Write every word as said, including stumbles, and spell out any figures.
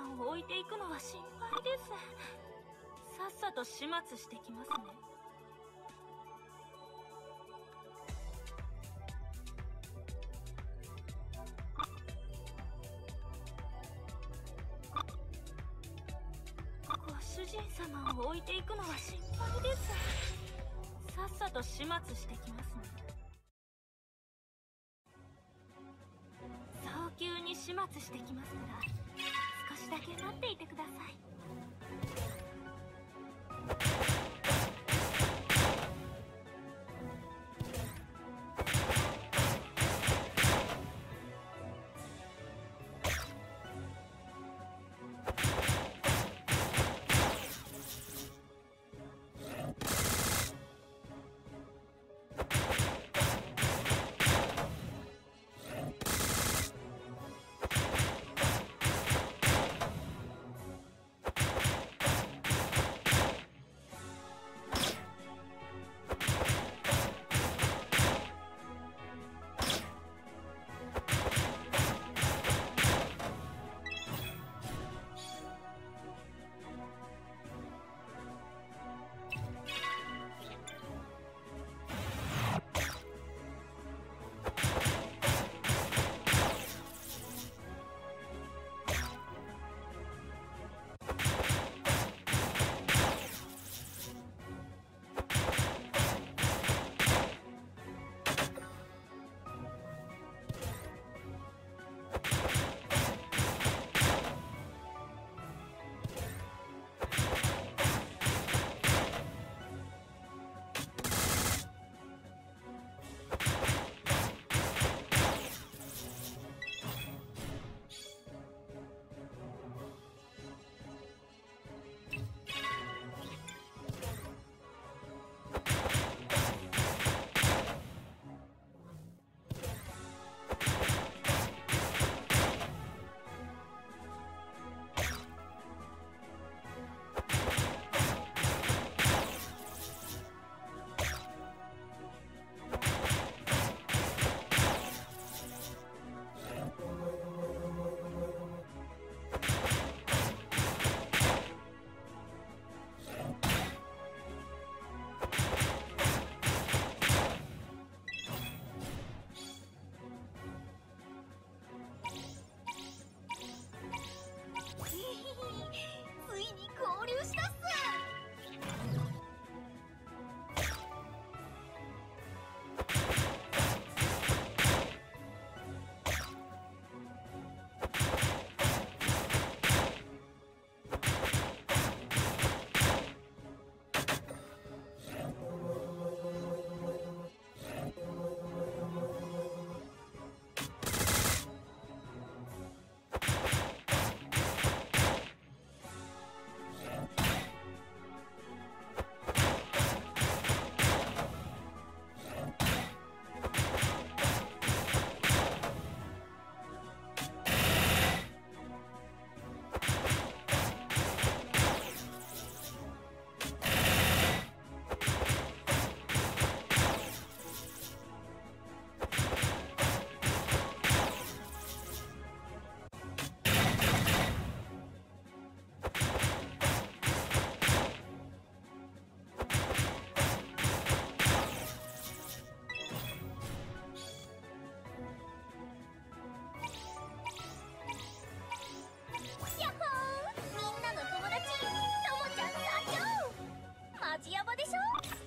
様を置いていくのは心配です。さっさと始末してきますね。ご主人様を置いていくのは心配です。さっさと始末してきますね。早急に始末してきますから、少しだけ待っていてください。 ついに合流したっす。やっほー、みんなの友達ともちゃん参上。マジヤバでしょ。